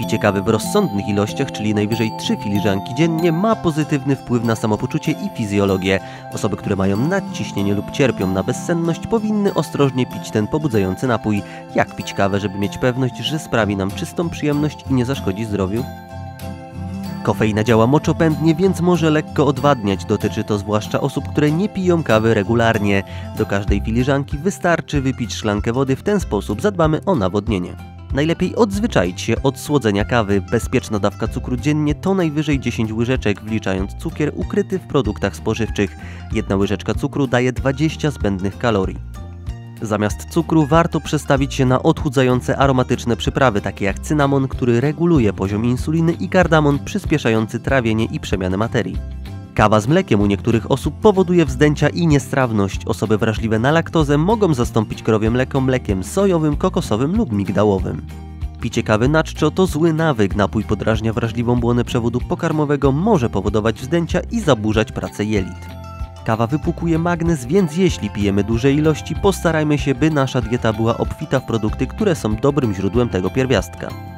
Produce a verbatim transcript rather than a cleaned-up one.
Picie kawy w rozsądnych ilościach, czyli najwyżej trzy filiżanki dziennie, ma pozytywny wpływ na samopoczucie i fizjologię. Osoby, które mają nadciśnienie lub cierpią na bezsenność, powinny ostrożnie pić ten pobudzający napój. Jak pić kawę, żeby mieć pewność, że sprawi nam czystą przyjemność i nie zaszkodzi zdrowiu? Kofeina działa moczopędnie, więc może lekko odwadniać. Dotyczy to zwłaszcza osób, które nie piją kawy regularnie. Do każdej filiżanki wystarczy wypić szklankę wody, w ten sposób zadbamy o nawodnienie. Najlepiej odzwyczaić się od słodzenia kawy. Bezpieczna dawka cukru dziennie to najwyżej dziesięć łyżeczek, wliczając cukier ukryty w produktach spożywczych. Jedna łyżeczka cukru daje dwadzieścia zbędnych kalorii. Zamiast cukru warto przestawić się na odchudzające aromatyczne przyprawy, takie jak cynamon, który reguluje poziom insuliny, i kardamon, przyspieszający trawienie i przemianę materii. Kawa z mlekiem u niektórych osób powoduje wzdęcia i niestrawność. Osoby wrażliwe na laktozę mogą zastąpić krowie mleko mlekiem sojowym, kokosowym lub migdałowym. Picie kawy na czczo to zły nawyk. Napój podrażnia wrażliwą błonę przewodu pokarmowego, może powodować wzdęcia i zaburzać pracę jelit. Kawa wypłukuje magnez, więc jeśli pijemy duże ilości, postarajmy się, by nasza dieta była obfita w produkty, które są dobrym źródłem tego pierwiastka.